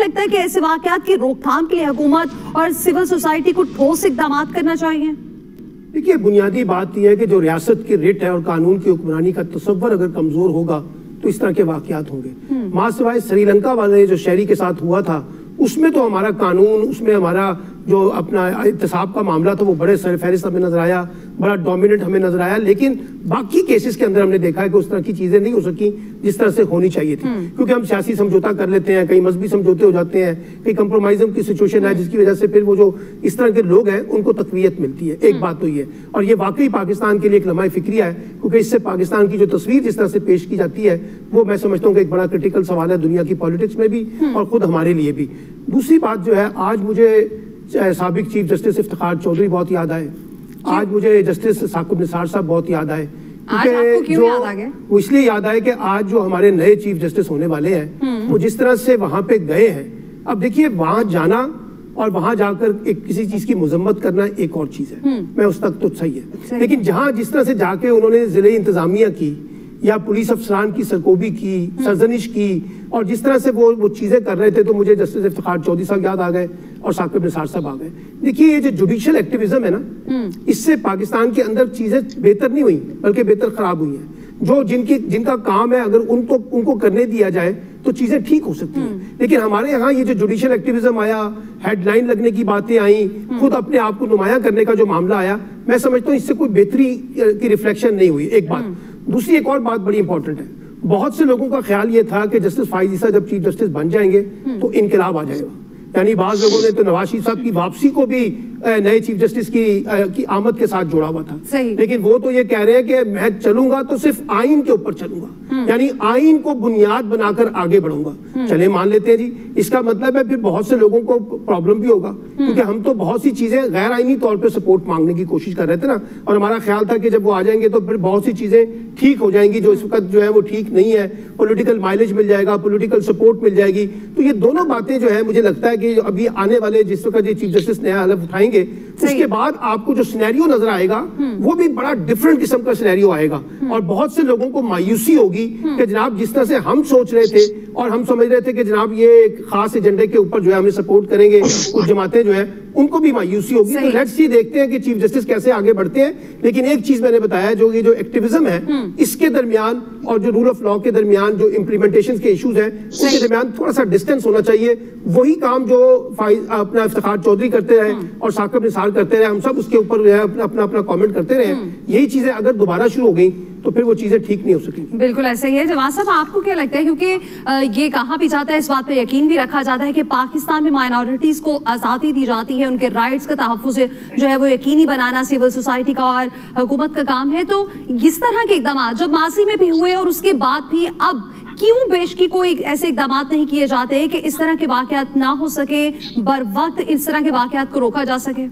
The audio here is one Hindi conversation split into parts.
लगता है कि ऐसे वाकयात की रोकथाम के लिए हुकूमत और सिविल सोसाइटी को ठोस इकदाम करना चाहिए? देखिए, बुनियादी बात यह है कि जो रियासत की रिट है और कानून की हुक्मरानी का तसव्वुर अगर कमजोर होगा तो इस तरह के वाकयात होंगे। मां सिवाय श्रीलंका वाले जो शहरी के साथ हुआ था उसमें तो हमारा कानून, उसमें हमारा जो अपना एहतसाब का मामला था वो बड़े सरफहरिस्त हमें नजर आया, बड़ा डोमिनेंट हमें नजर आया। लेकिन बाकी केसेस के अंदर हमने देखा है कि उस तरह की चीजें नहीं हो सकी जिस तरह से होनी चाहिए थी, क्योंकि हम सियासी समझौता कर लेते हैं, कई मजहबी समझौते हो जाते हैं, कई कंप्रोमाइजम की सिचुएशन है जिसकी वजह से फिर वो जो इस तरह के लोग हैं उनको तकवीयत मिलती है। एक बात तो ये, और ये वाकई पाकिस्तान के लिए एक लम्हा फिक्रिया है, क्योंकि इससे पाकिस्तान की जो तस्वीर जिस तरह से पेश की जाती है वो मैं समझता हूँ कि एक बड़ा क्रिटिकल सवाल है दुनिया की पॉलिटिक्स में भी और खुद हमारे लिए भी। दूसरी बात जो है, आज मुझे साबिक चीफ जस्टिस इफ्तिखार चौधरी बहुत याद आए, आज मुझे जस्टिस साकिब निसार साहब बहुत याद आए। क्यों याद आ गए? वो इसलिए याद आए कि आज जो हमारे नए चीफ जस्टिस होने वाले हैं वो जिस तरह से वहां पे गए हैं, अब देखिए वहां जाना और वहां जाकर एक किसी चीज की मुजम्मत करना एक और चीज है, मैं उस तक तो सही है, लेकिन जहां जिस तरह से जाके उन्होंने जिले इंतजामिया की या पुलिस अफसरान की सरकोबी की, सरजनिश की, और जिस तरह से वो चीजें कर रहे थे, तो मुझे जस्टिस इफ्तिखार चौधरी साहब याद आ गए और साकिब निसार साहब आ गए। देखिए, ये जो जुडिशियल एक्टिविज्म है ना, इससे पाकिस्तान के अंदर चीजें बेहतर नहीं हुई बल्कि बेहतर खराब हुई हैं। जो जिनका काम है अगर उनको करने दिया जाए तो चीजें ठीक हो सकती हैं, लेकिन हमारे यहाँ ये जो जुडिशियल एक्टिविज्म आया, हेडलाइन लगने की बातें आई, खुद अपने आप को नुमाया करने का जो मामला आया, मैं समझता हूँ इससे कोई बेहतरी की रिफ्लेक्शन नहीं हुई। एक बात। दूसरी एक और बात बड़ी इंपॉर्टेंट है, बहुत से लोगों का ख्याल ये था कि जस्टिस फाइज ईसा जब चीफ जस्टिस बन जाएंगे तो इनकलाब आ जाएगा, यानी बाज लोगों ने तो नवाज शरीफ साहब की वापसी को भी नए चीफ जस्टिस की आमद के साथ जोड़ा हुआ था, लेकिन वो तो ये कह रहे हैं कि मैं चलूंगा तो सिर्फ आइन के ऊपर चलूंगा, यानी आइन को बुनियाद बनाकर आगे बढ़ूंगा। चले मान लेते हैं जी, इसका मतलब है फिर बहुत से लोगों को प्रॉब्लम भी होगा, क्योंकि हम तो बहुत सी चीजें गैर आईनी तौर पे सपोर्ट मांगने की कोशिश कर रहे थे ना, और हमारा ख्याल था कि जब वो आ जाएंगे तो फिर बहुत सी चीजें ठीक हो जाएंगी जो इस वक्त जो है वो ठीक नहीं है, पॉलिटिकल माइलेज मिल जाएगा, पॉलिटिकल सपोर्ट मिल जाएगी। तो ये दोनों बातें जो है मुझे लगता है कि अभी आने वाले जिस वक्त चीफ जस्टिस नया हलफ उठाएंगे उसके बाद आपको जो सिनेरियो नजर आएगा वो भी बड़ा डिफरेंट किस्म का सिनेरियो आएगा, और बहुत से लोगों को मायूसी होगी कि जनाब जिस तरह से हम सोच रहे थे और हम समझ रहे थे कि जनाब ये एक खास एजेंडे के ऊपर जो है हमें सपोर्ट करेंगे, कुछ जमातें जो है उनको भी मायूसी होगी। तो लेट्स सी, देखते हैं कि चीफ जस्टिस कैसे आगे बढ़ते हैं। लेकिन एक चीज मैंने बताया, जो ये जो एक्टिविज्म है इसके दरमियान और जो रूल ऑफ लॉ के दरमियान जो इम्प्लीमेंटेशन के इश्यूज हैं उसके दरमियान थोड़ा सा डिस्टेंस होना चाहिए। वही काम जो अपना इफ्तिखार चौधरी करते रहे और साकिब निसार करते रहे, हम सब उसके ऊपर अपना अपना कमेंट करते रहे, यही चीजें अगर दोबारा शुरू हो गई तो फिर वो चीजें ठीक नहीं हो सकेंगी। बिल्कुल ऐसा ही है। जवान साहब, आपको क्या लगता है, क्योंकि ये कहा भी जाता है, इस बात पे यकीन भी रखा जाता है कि पाकिस्तान में माइनॉरिटीज को आजादी दी जाती है, उनके राइट्स का तहफ्फुज़ जो है वो यकीनी बनाना सिविल सोसाइटी का और हुकूमत का काम है, तो इस तरह के इकदाम जब माजी में भी हुए और उसके बाद भी अब क्यों पेश की कोई ऐसे इकदाम नहीं किए जाते कि इस तरह के वाकयात ना हो सके, बर वक्त इस तरह के वाकयात को रोका जा सके?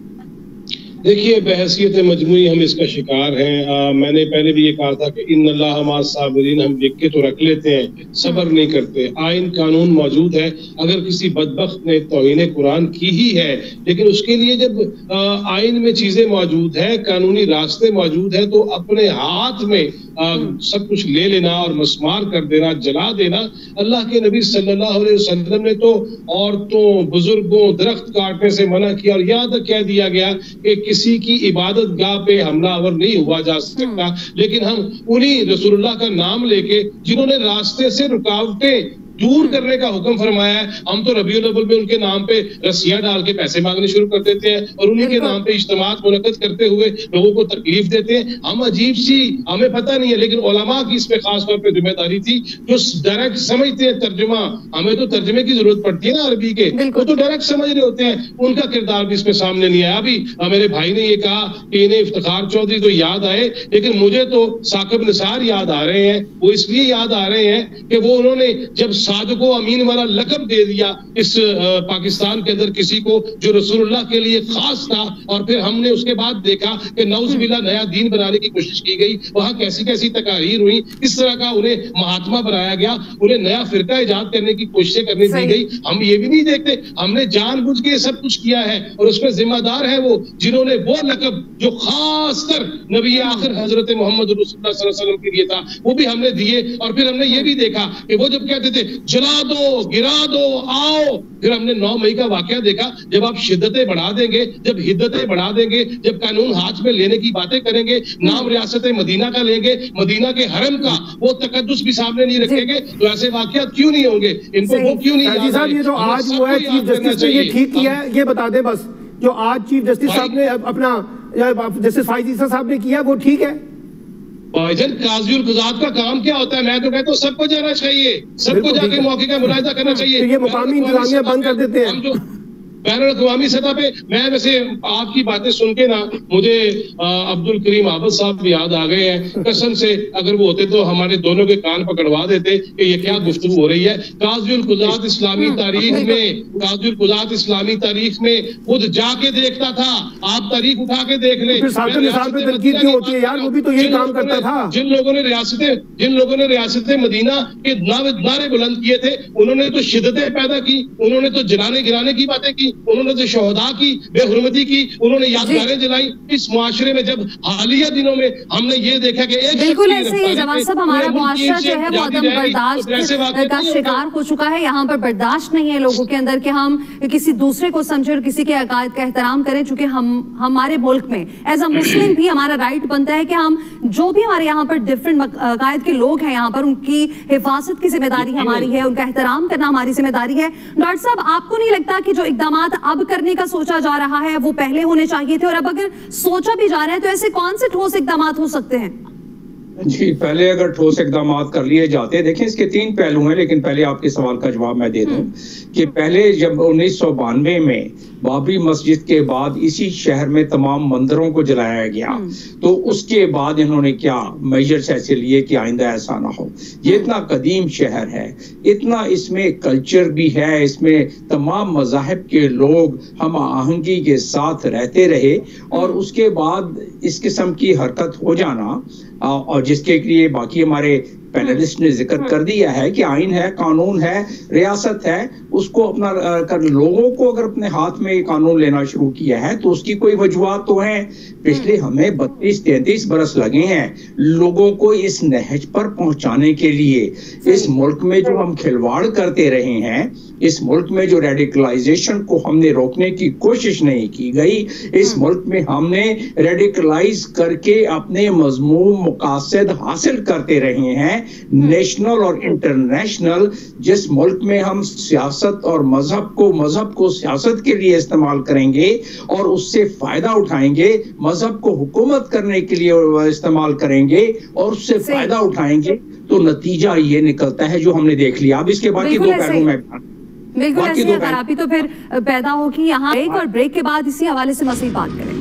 देखिए, बहसियत मजमूई हम इसका शिकार हैं। मैंने पहले भी ये कहा था कि इन्नल्लाह मअ साबिरीन, हम लिख के तो रख लेते हैं, सब्र नहीं करते। आइन कानून मौजूद है, अगर किसी बदबख्त ने तौहीन कुरान की ही है, लेकिन उसके लिए जब आइन में चीजें मौजूद है, कानूनी रास्ते मौजूद है, तो अपने हाथ में सब कुछ ले लेना और मस्मार कर देना, जला देना। अल्लाह के नबी सल्लल्लाहु अलैहि वसल्लम ने तो औरतों, बुजुर्गों, दरख्त काटने से मना किया, और यहाँ तक कह दिया गया कि किसी की इबादत गाह पे हमलावर नहीं हुआ जा सकता। लेकिन हम उन्हीं रसूलुल्लाह का नाम लेके, जिन्होंने रास्ते से रुकावटें दूर करने का हुक्म फरमाया है, हम तो रबीउल अव्वल में उनके नाम पे रस्सियां डाल के पैसे मांगने शुरू कर देते हैं और उन्हीं के नाम पे इज्तिमात मुनक्कद करते हुए लोगों को तकलीफ देते हैं। हम अजीब सी, हमें पता नहीं है, लेकिन उलमा की इस पे खास तौर पे जिम्मेदारी थी, जो डायरेक्ट समझते हैं तर्जुमा। हमें तो तर्जुमे की जरूरत पड़ती है ना अरबी के, वो तो डायरेक्ट समझ रहे होते हैं, उनका किरदार भी इसमें सामने नहीं आया। अभी मेरे भाई ने ये कहा कि इन्हें इफ्तिखार चौधरी तो याद आए, लेकिन मुझे तो साकिब निसार याद आ रहे हैं। वो इसलिए याद आ रहे हैं कि वो उन्होंने जब सादको अमीन वाला लक़ब दे दिया इस पाकिस्तान के अंदर किसी को जो रसूलुल्लाह के लिए खास था, और फिर हमने उसके बाद देखा कि नौज़ुबिल्लाह नया दीन बनाने की कोशिश की गई, वहां कैसी कैसी तकारीर हुई, इस तरह का उन्हें महात्मा बनाया गया, उन्हें नया फिरका इजाद करने की कोशिशें करने दी गई। हम ये भी नहीं देखते, हमने जानबूझ के सब कुछ किया है, और उसमें जिम्मेदार है वो जिन्होंने वो लक़ब जो खासकर नबी आखिर हजरत मोहम्मद रसूलुल्लाह सल्लल्लाहु अलैहि वसल्लम के लिए था, वो भी हमने दिए। और फिर हमने ये भी देखा कि वो जब कहते थे जला दो, गिरा दो, आओ। फिर हमने 9 मई का वाकया देखा, जब आप शिद्दतें बढ़ा देंगे, जब हिद्दतें बढ़ा देंगे, जब कानून हाथ में लेने की बातें करेंगे, नाम रियासत मदीना का लेंगे, मदीना के हरम का वो तकद्दुस भी सामने नहीं रखेंगे, तो ऐसे वाकयात क्यों नहीं होंगे? इनको वो क्यों नहीं याद साहब, ये जो आज हुआ है चीफ जस्टिस ने ये ठीक किया है, ये बता दें बस, जो आज चीफ जस्टिस साहब ने अपना जस्टिस फाइज ईसा साहब ने किया वो ठीक है? भाईजान, काज़ी उल क़ुज़ात का काम क्या होता है? मैं तो कहता हूँ सबको जाना चाहिए, सबको जाके मौके का मुलाहिजा करना चाहिए। तो ये मुकामी इंतजामिया बंद कर देते हैं बैनुल-अक़वामी सतह पे। मैं वैसे आपकी बातें सुन के ना मुझे अब्दुल करीम आबद साहब भी याद आ गए हैं। कसम से अगर वो होते तो हमारे दोनों के कान पकड़वा देते कि ये क्या गुफ्तगू हो रही है। काज़ी उल क़ुज़ात इस्लामी तारीख में, काज़ी उल क़ुज़ात इस्लामी तारीख में खुद जाके देखता था। आप तारीख उठा के देख लें। तनकीद क्यों होती है यार? वो भी तो यही काम करता था। जिन लोगों ने रियासत मदीना के नारे बुलंद किए थे, उन्होंने तो शिद्दतें पैदा की, उन्होंने तो जलाने गिराने की बातें की, उन्होंने तो शोहदा की बेहुरमती की, उन्होंने यादगारें जलाई। इस मुआशरे में जब हालिया दिनों में हमने ये देखा कि एक बिल्कुल ऐसे ही जवान साहब, हमारा मुआशरा जो है वो अदम बर्दाश्त का शिकार हो चुका है। यहाँ पर बर्दाश्त नहीं है लोगों के अंदर कि हम किसी दूसरे को समझे और किसी के अकायद का एहतराम करें। चूंकि हमारे मुल्क में एज अ मुस्लिम भी हमारा राइट बनता है कि हम जो भी हमारे यहाँ पर डिफरेंट अकायद के लोग हैं, यहाँ पर उनकी हिफाजत की जिम्मेदारी हमारी है, उनका एहतराम करना हमारी जिम्मेदारी है। डॉक्टर साहब, आपको नहीं लगता कि जो इकदाम अब करने का सोचा जा रहा है वो पहले होने चाहिए थे? और अब अगर सोचा भी जा रहा है तो ऐसे कौन से ठोस इकदाम हो सकते हैं? जी, पहले अगर ठोस इकदाम कर लिए जाते, देखें इसके 3 पहलू हैं, लेकिन पहले आपके सवाल का जवाब मैं दे दूं कि पहले जब 1992 में बाबरी मस्जिद के बाद इसी शहर में तमाम मंदिरों को जलाया गया, तो उसके बाद इन्होंने क्या मेजर्स ऐसे लिए कि आइंदा ऐसा ना हो। ये इतना कदीम शहर है, इतना इसमें कल्चर भी है, इसमें तमाम मज़ाहिब के लोग हम आहंगी के साथ रहते रहे, और उसके बाद इस किस्म की हरकत हो जाना, और जिसके लिए बाकी हमारे पैनलिस्ट ने जिक्र कर दिया है कि आइन है, कानून है, रियासत है, उसको अपना कर लोगों को अगर अपने हाथ में कानून लेना शुरू किया है तो उसकी कोई वजूहत तो है। पिछले हमें 32-33 बरस लगे हैं लोगों को इस नहज पर पहुंचाने के लिए। इस मुल्क में जो हम खिलवाड़ करते रहे हैं, इस मुल्क में जो रेडिकलाइजेशन को हमने रोकने की कोशिश नहीं की गई, इस मुल्क में हमने रेडिकलाइज करके अपने मजमूम मकासद हासिल करते रहे हैं, नेशनल और इंटरनेशनल। जिस मुल्क में हम सियासत और मजहब को सियासत के लिए इस्तेमाल करेंगे और उससे फायदा उठाएंगे, मजहब को हुकूमत करने के लिए इस्तेमाल करेंगे और उससे फायदा उठाएंगे, तो नतीजा ये निकलता है जो हमने देख लिया। अब इसके बाकी 2 पहलू में बिल्कुल ऐसी खराबी तो फिर पैदा होगी। यहाँ ब्रेक, और ब्रेक के बाद इसी हवाले से मज़ीद बात करेंगे।